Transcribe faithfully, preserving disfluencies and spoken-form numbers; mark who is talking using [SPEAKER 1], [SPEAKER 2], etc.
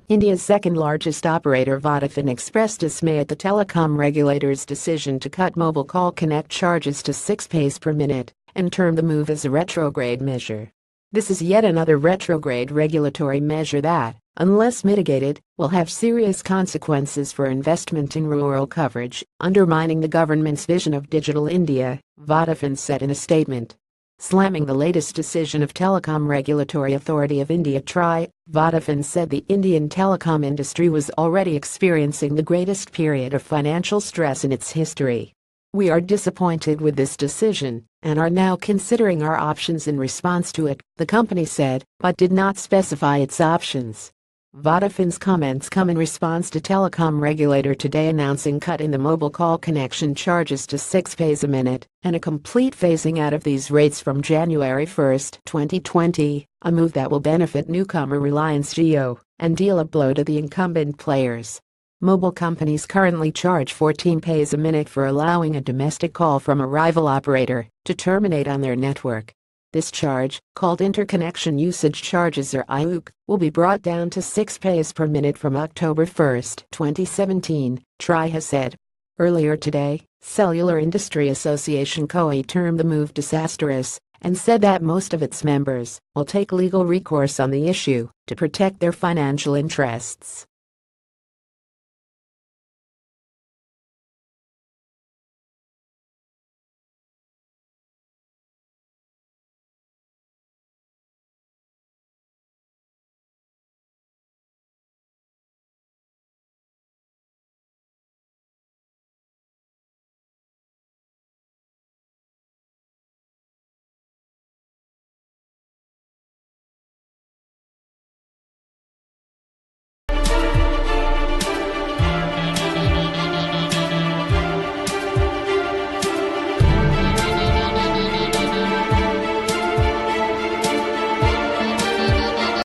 [SPEAKER 1] India's second-largest operator Vodafone expressed dismay at the telecom regulator's decision to cut Mobile Call Connect charges to six paise per minute and termed the move as a retrograde measure. This is yet another retrograde regulatory measure that, unless mitigated, will have serious consequences for investment in rural coverage, undermining the government's vision of Digital India, Vodafone said in a statement. Slamming the latest decision of Telecom Regulatory Authority of India T R I, Vodafone said the Indian telecom industry was already experiencing the greatest period of financial stress in its history. We are disappointed with this decision and are now considering our options in response to it, the company said, but did not specify its options. Vodafone's comments come in response to telecom regulator today announcing cut in the mobile call connection charges to six paise a minute and a complete phasing out of these rates from January first, twenty twenty, a move that will benefit newcomer Reliance Jio and deal a blow to the incumbent players. Mobile companies currently charge fourteen paise a minute for allowing a domestic call from a rival operator to terminate on their network. This charge, called Interconnection Usage Charges or I U C, will be brought down to six paise per minute from October first, twenty seventeen, T R I has said. Earlier today, Cellular Industry Association C O I termed the move disastrous and said that most of its members will take legal recourse on the issue to protect their financial interests.